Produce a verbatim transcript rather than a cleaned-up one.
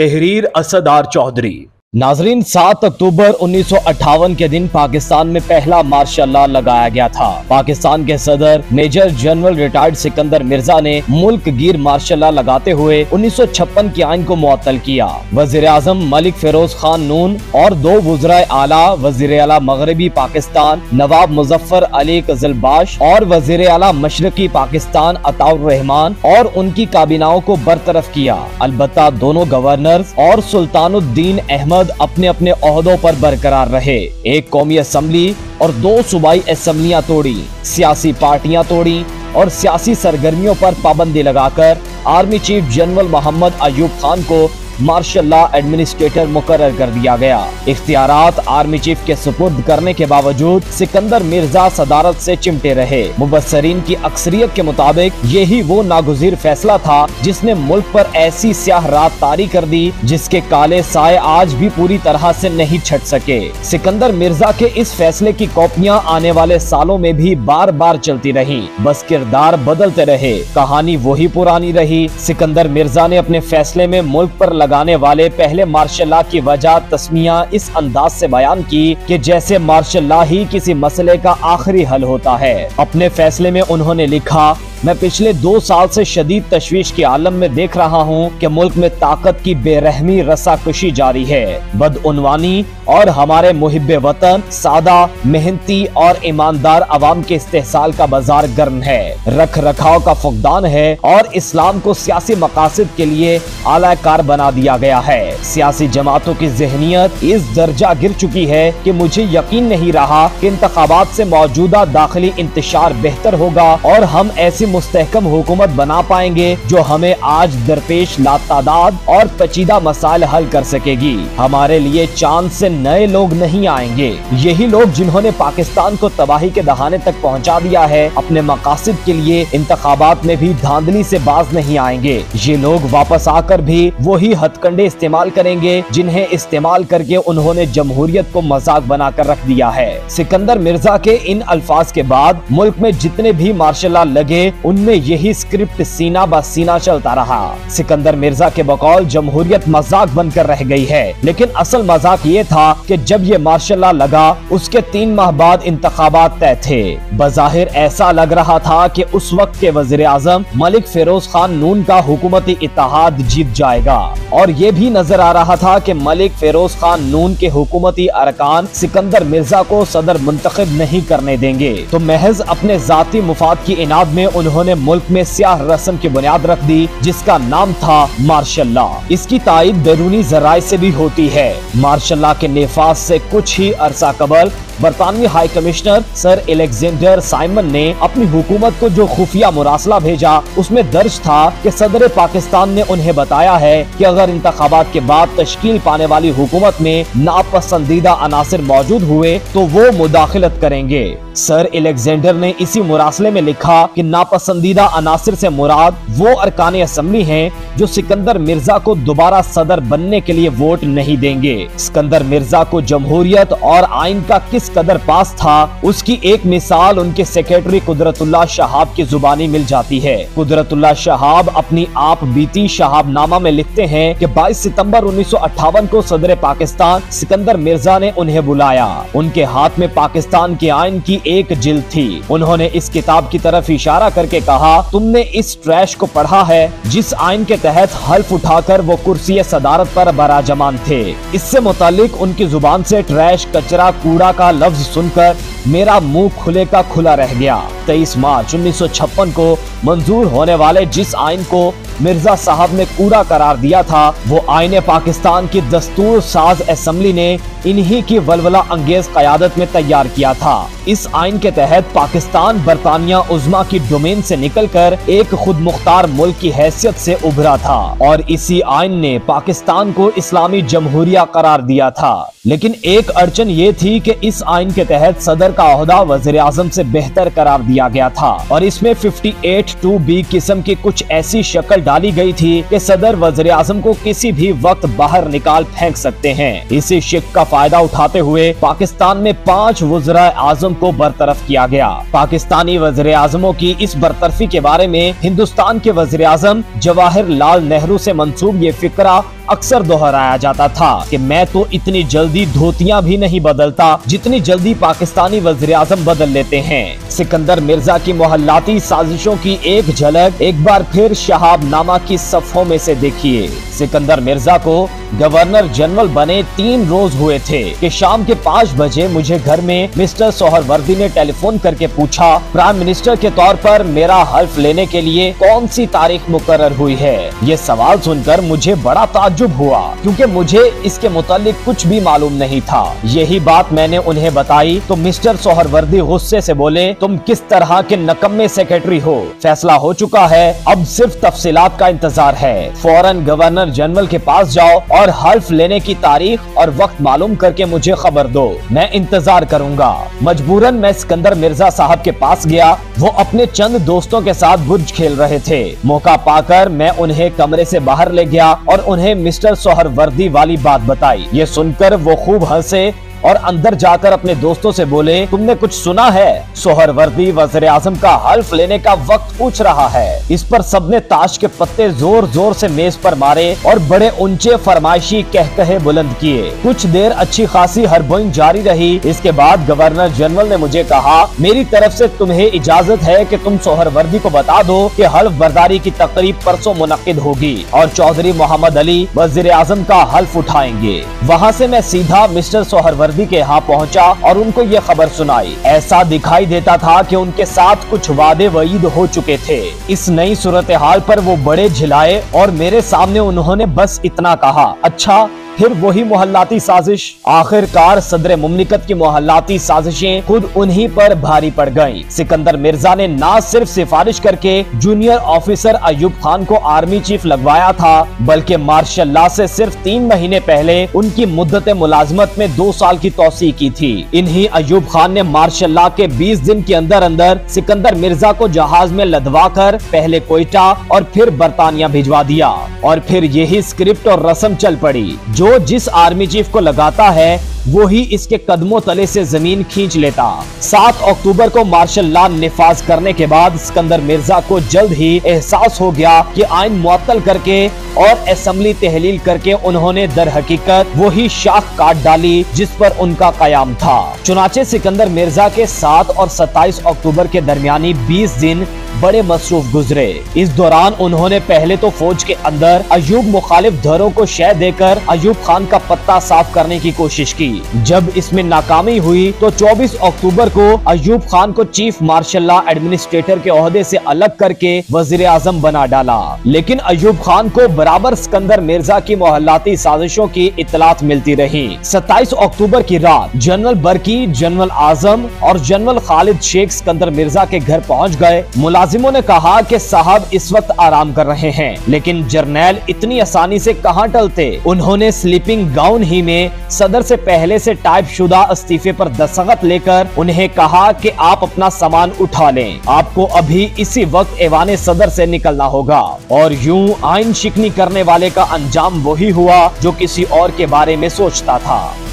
تحریر اسدار چودھری۔ ناظرین، سات اکتوبر انیس سو اٹھاون کے دن پاکستان میں پہلا مارشل لا لگایا گیا تھا۔ پاکستان کے صدر major general retired Sikandar Mirza نے ملک گیر مارشل لا لگاتے ہوئے انیس سو چھپن کے آئین کو معطل کیا۔ وزیر اعظم ملک فیروز خان نون اور دو وزرائے اعلیٰ، وزیر اعلیٰ مغربی پاکستان نواب مظفر علی قزلباش اور وزیر اعلیٰ مشرقی پاکستان عطاء الرحمان اور ان کی کابیناؤں کو برطرف کیا۔ البتہ دونوں گورنرز اور سلطان الدین احمد اپنے اپنے عہدوں پر برقرار رہے۔ ایک قومی اسمبلی اور دو صوبائی اسمبلیاں توڑی، سیاسی پارٹیاں توڑی اور سیاسی سرگرمیوں پر پابندی لگا کر army chief general Muhammad Ayub Khan کو مارشل لا ایڈمنسٹریٹر مقرر کر دیا گیا۔ اختیارات آرمی چیف کے سپرد کرنے کے باوجود سکندر مرزا صدارت سے چمٹے رہے۔ مبصرین کی اکثریت کے مطابق یہی وہ ناگزیر فیصلہ تھا جس نے ملک پر ایسی سیاہ رات طاری کر دی جس کے کالے سائے آج بھی پوری طرح سے نہیں چھٹ سکے۔ سکندر مرزا کے اس فیصلے کی کاپیاں آنے والے سالوں میں بھی بار بار چلتی رہیں، بس کردار بدلتے رہے، کہانی وہی پرانی رہی۔ سکندر مرزا نے اپنے فیصلے میں ملک پر لگانے والے پہلے مارشل لا کی وجہ تسمیہ اس انداز سے بیان کی کہ جیسے مارشل لا ہی کسی مسئلے کا آخری حل ہوتا ہے۔ اپنے فیصلے میں انہوں نے لکھا، میں پچھلے دو سال سے شدید تشویش کے عالم میں دیکھ رہا ہوں کہ ملک میں طاقت کی بے رحمی رسا کشی جاری ہے، بدعنوانی اور ہمارے محب وطن سادہ محنتی اور ایماندار عوام کے استحصال کا بازار گرم ہے، رکھ رکھاؤ کا فقدان ہے اور اسلام کو سیاسی مقاصد کے لیے اعلی کار بنا دیا گیا ہے۔ سیاسی جماعتوں کی ذہنیت اس درجہ گر چکی ہے کہ مجھے یقین نہیں رہا کہ انتخابات سے موجودہ داخلی انتشار بہتر ہوگا اور ہم ایسی مستحکم حکومت بنا پائیں گے جو ہمیں آج درپیش لاتعداد اور پیچیدہ مسائل حل کر سکے گی۔ ہمارے لیے چاند سے نئے لوگ نہیں آئیں گے، یہی لوگ جنہوں نے پاکستان کو تباہی کے دہانے تک پہنچا دیا ہے اپنے مقاصد کے لیے انتخابات میں بھی دھاندلی سے باز نہیں آئیں گے۔ یہ لوگ واپس آ کر بھی وہی ہتھ کنڈے استعمال کریں گے جنہیں استعمال کر کے انہوں نے جمہوریت کو مذاق بنا کر رکھ دیا ہے۔ سکندر مرزا کے ان الفاظ کے بعد ملک میں جتنے بھی مارشل لا لگے ان میں یہی سکرپٹ سینہ بہ سینہ چلتا رہا۔ سکندر مرزا کے بقول جمہوریت مذاق بن کر رہ گئی ہے، لیکن اصل مذاق یہ تھا کہ جب یہ مارشل لا لگا اس کے تین ماہ بعد انتخابات طے تھے۔ بظاہر ایسا لگ رہا تھا کہ اس وقت کے وزیر اعظم ملک فیروز خان نون کا حکومتی اتحاد جیت جائے گا، اور یہ بھی نظر آ رہا تھا کہ ملک فیروز خان نون کے حکومتی ارکان سکندر مرزا کو صدر منتخب نہیں کرنے دیں گے، تو محض اپنے ذاتی مفاد کی اناد میں انہوں نے ملک میں سیاہ رسم کی بنیاد رکھ دی جس کا نام تھا مارشل لا۔ اس کی تائید بیرونی ذرائع سے بھی ہوتی ہے۔ مارشل لا کے نفاذ سے کچھ ہی عرصہ قبل برطانوی high commissioner sir Alexander Simon نے اپنی حکومت کو جو خفیہ مراسلہ بھیجا اس میں درج تھا کہ صدر پاکستان نے انہیں بتایا ہے کہ اگر انتخابات کے بعد تشکیل پانے والی حکومت میں ناپسندیدہ عناصر موجود ہوئے تو وہ مداخلت کریں گے۔ سر الیگزینڈر نے اسی مراسلے میں لکھا کہ ناپسندیدہ عناصر سے مراد وہ ارکان اسمبلی ہیں جو سکندر مرزا کو دوبارہ صدر بننے کے لیے ووٹ نہیں دیں گے۔ سکندر مرزا کو جمہوریت اور آئین کا کس قدر پاس تھا اس کی ایک مثال ان کے سیکریٹری قدرت اللہ شہاب کی زبانی مل جاتی ہے۔ قدرت اللہ شہاب اپنی آپ بیتی شہاب نامہ میں لکھتے ہیں کہ بائیس ستمبر انیس سو اٹھاون کو صدر پاکستان سکندر مرزا نے انہیں بلایا۔ ان کے ہاتھ میں پاکستان کے آئین کی ایک جلد تھی۔ انہوں نے اس کتاب کی طرف اشارہ کر کے کہا، تم نے اس ٹریش کو پڑھا ہے جس آئین کے تحت حلف اٹھا کر وہ کرسی صدارت پر براجمان تھے۔ اس سے متعلق ان کی زبان سے ٹریش، کچرا، کوڑا کا لفظ سن کر میرا منہ کھلے کا کھلا رہ گیا۔ تیئیس مارچ انیس سو چھپن کو منظور ہونے والے جس آئین کو مرزا صاحب نے کوڑا قرار دیا تھا وہ آئین پاکستان کی دستور ساز اسمبلی نے انہی کی ولولہ انگیز قیادت میں تیار کیا تھا۔ اس آئین کے تحت پاکستان برطانیہ عظمیٰ کی ڈومین سے نکل کر ایک خود مختار ملک کی حیثیت سے ابھرا تھا، اور اسی آئین نے پاکستان کو اسلامی جمہوریہ قرار دیا تھا۔ لیکن ایک اڑچن یہ تھی کہ اس آئین کے تحت صدر کا عہدہ وزیر اعظم سے بہتر قرار دیا گیا تھا، اور اس میں اٹھاون ٹو بی قسم کی کچھ ایسی شکل ڈالی گئی تھی کہ صدر وزیر اعظم کو کسی بھی وقت باہر نکال پھینک سکتے ہیں۔ اسی شک کا फायदा उठाते हुए पाकिस्तान में पांच वज़ीर आज़म को बरतरफ किया गया। पाकिस्तानी वज़ीर आज़मों की इस बरतरफी के बारे में हिंदुस्तान के वज़ीर आज़म जवाहरलाल नेहरू से मंसूब ये फिक्रा अक्सर दोहराया जाता था कि मैं तो इतनी जल्दी धोतियां भी नहीं बदलता जितनी जल्दी पाकिस्तानी वज़ीर आज़म बदल लेते हैं। सिकंदर मिर्जा की मोहल्लाती साजिशों की एक झलक एक बार फिर शहाबनामा की सफ़ों में से देखिए। सिकंदर मिर्जा को गवर्नर जनरल बने तीन रोज हुए थे कि शाम के पाँच बजे मुझे घर में मिस्टर सोहरवर्दी ने टेलीफोन करके पूछा, प्राइम मिनिस्टर के तौर पर मेरा हल्फ लेने के लिए कौन सी तारीख मुकर्रर हुई है। ये सवाल सुनकर मुझे बड़ा ताज्जुब हुआ क्योंकि मुझे इसके मुतालिक कुछ भी मालूम नहीं था। यही बात मैंने उन्हें बताई तो मिस्टर सोहरवर्दी गुस्से से बोले, तुम किस तरह के नकम्मे सेक्रेटरी हो, फैसला हो चुका है, अब सिर्फ तफसीलात का इंतजार है। फौरन गवर्नर जनरल के पास जाओ और हल्फ लेने की तारीख और वक्त मालूम करके मुझे खबर दो, मैं इंतजार करूंगा। मजबूरन मैं सिकंदर मिर्जा साहब के पास गया। वो अपने चंद दोस्तों के साथ बुर्ज खेल रहे थे। मौका पाकर मैं उन्हें कमरे से बाहर ले गया और उन्हें मिस्टर सोहरवर्दी वाली बात बताई। ये सुनकर वो खूब हंसे और अंदर जाकर अपने दोस्तों से बोले, तुमने कुछ सुना है? सोहरवर्दी वज़ीर आज़म का हल्फ लेने का वक्त पूछ रहा है। इस पर सबने ताश के पत्ते जोर जोर से मेज पर मारे और बड़े ऊंचे फरमाइशी कहकहे बुलंद किए। कुछ देर अच्छी खासी हरबोइंग जारी रही। इसके बाद गवर्नर जनरल ने मुझे कहा, मेरी तरफ से तुम्हें इजाजत है कि तुम सोहरवर्दी को बता दो कि हल्फ बर्दारी की तकरीब परसों मुनक्किद होगी और चौधरी मोहम्मद अली वज़ीर आज़म का हल्फ उठाएंगे। वहाँ से मैं सीधा मिस्टर सोहरवर्दी के यहाँ पहुँचा और उनको ये खबर सुनाई। ऐसा दिखाई देता था कि उनके साथ कुछ वादे वईद हो चुके थे। इस नई सूरत हाल पर वो बड़े झिलाए और मेरे सामने उन्होंने बस इतना कहा, अच्छा फिर वही मोहल्लाती साजिश। आखिरकार सदर मुमलिकत की मोहल्लाती साजिशें खुद उन्हीं पर भारी पड़ गईं। सिकंदर मिर्जा ने ना सिर्फ सिफारिश करके जूनियर ऑफिसर अयूब खान को आर्मी चीफ लगवाया था, बल्कि मार्शल लॉ से सिर्फ तीन महीने पहले उनकी मुद्दत मुलाजमत में दो साल की तौसीह की थी। इन्हीं अयूब खान ने मार्शल लॉ के बीस दिन के अंदर अंदर सिकंदर मिर्जा को जहाज में लदवा कर पहले कोयटा और फिर बरतानिया भिजवा दिया। और फिर यही स्क्रिप्ट और रस्म चल पड़ी। जो जिस आर्मी चीफ को लगाता है वो ही इसके कदमों तले से जमीन खींच लेता। सात अक्टूबर को मार्शल लॉ निफाज करने के बाद सिकंदर मिर्जा को जल्द ही एहसास हो गया कि आइन मुअत्तल करके और असेंबली तहलील करके उन्होंने दर हकीकत वही शाख काट डाली जिस पर उनका कयाम था। चुनाचे सिकंदर मिर्जा के सात और सत्ताईस अक्टूबर के दरमियानी बीस दिन बड़े मसरूफ गुजरे। इस दौरान उन्होंने पहले तो फौज के अंदर अयूब मुखालिफ धरों को शह देकर अयूब खान का पत्ता साफ करने की कोशिश की। जब इसमें नाकामी हुई तो चौबीस अक्टूबर को अयूब खान को चीफ मार्शल लॉ एडमिनिस्ट्रेटर के ओहदे से अलग करके वजीर आजम बना डाला। लेकिन अयूब खान को बराबर सिकंदर मिर्जा की मोहल्लाती साजिशों की इतलात मिलती रही। सत्ताईस अक्टूबर की रात जनरल बरकी, जनरल आजम और जनरल खालिद शेख सिकंदर मिर्जा के घर पहुँच गए। मुलाजिमों ने कहा कि साहब इस वक्त आराम कर रहे हैं, लेकिन जर्नैल इतनी आसानी से कहां टलते। उन्होंने स्लीपिंग गाउन ही में सदर से पहले से टाइप शुदा इस्तीफे पर दस्तखत लेकर उन्हें कहा कि आप अपना सामान उठा लें, आपको अभी इसी वक्त ऐवाने सदर से निकलना होगा। और यूं आइन शिकनी करने वाले का अंजाम वही हुआ जो किसी और के बारे में सोचता था।